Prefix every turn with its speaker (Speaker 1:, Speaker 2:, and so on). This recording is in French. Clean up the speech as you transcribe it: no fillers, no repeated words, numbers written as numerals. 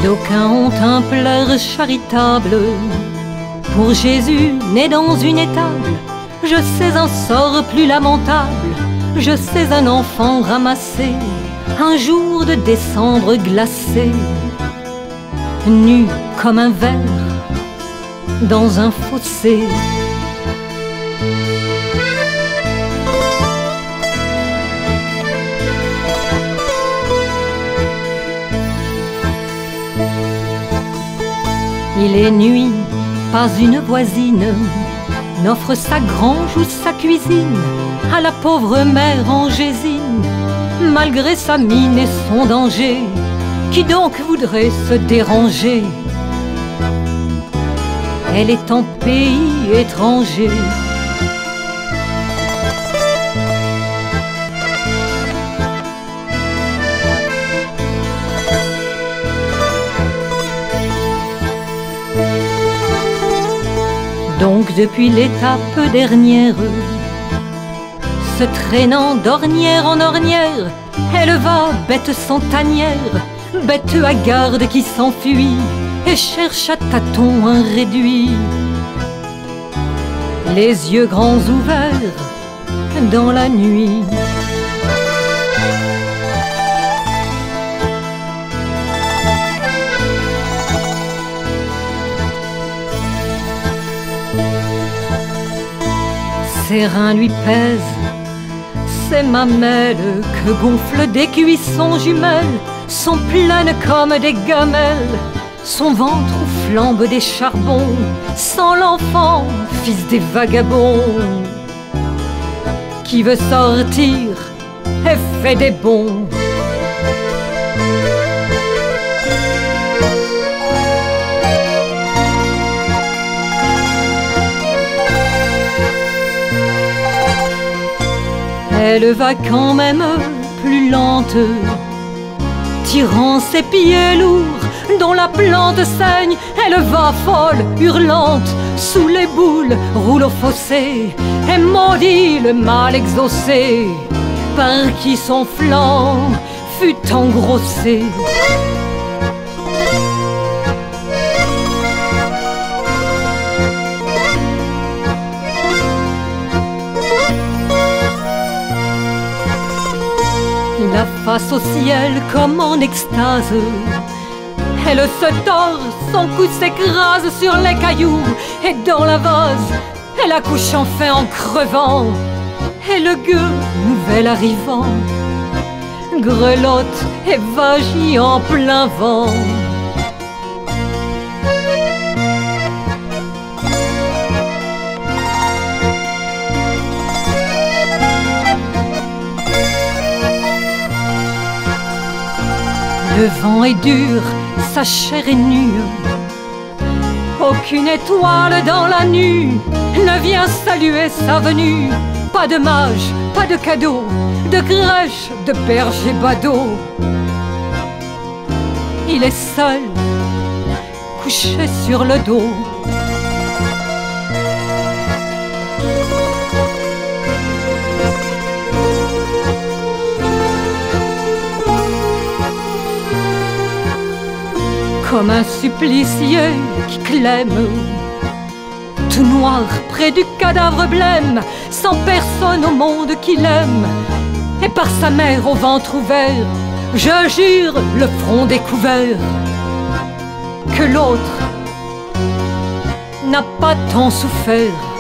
Speaker 1: D'aucuns ont un pleur charitable pour Jésus né dans une étable. Je sais un sort plus lamentable, je sais un enfant ramassé un jour de décembre glacé, nu comme un ver dans un fossé. Il est nuit, pas une voisine n'offre sa grange ou sa cuisine à la pauvre mère angésine, malgré sa mine et son danger. Qui donc voudrait se déranger? Elle est en pays étranger. Donc depuis l'étape dernière, se traînant d'ornière en ornière, elle va, bête sans tanière, bête hagarde qui s'enfuit et cherche à tâtons un réduit, les yeux grands ouverts dans la nuit. Ses reins lui pèsent, ses mamelles que gonflent des cuissons jumelles sont pleines comme des gamelles. Son ventre où flambent des charbons, sans l'enfant, fils des vagabonds, qui veut sortir et fait des bonds. Elle va quand même plus lente, tirant ses pieds lourds dont la plante saigne. Elle va folle, hurlante, sous les boules, roule au fossé et maudit le mal exaucé par qui son flanc fut engrossé. La face au ciel comme en extase, elle se tord, son cou s'écrase sur les cailloux, et dans la vase, elle accouche enfin en crevant. Et le gueux, nouvel arrivant, grelotte et vagit en plein vent. Le vent est dur, sa chair est nue, aucune étoile dans la nuit ne vient saluer sa venue. Pas de mage, pas de cadeau, de crèche, de berger badaud. Il est seul, couché sur le dos. Comme un supplicié qui clème, tout noir près du cadavre blême, sans personne au monde qui l'aime. Et par sa mère au ventre ouvert, je jure, le front découvert, que l'autre n'a pas tant souffert.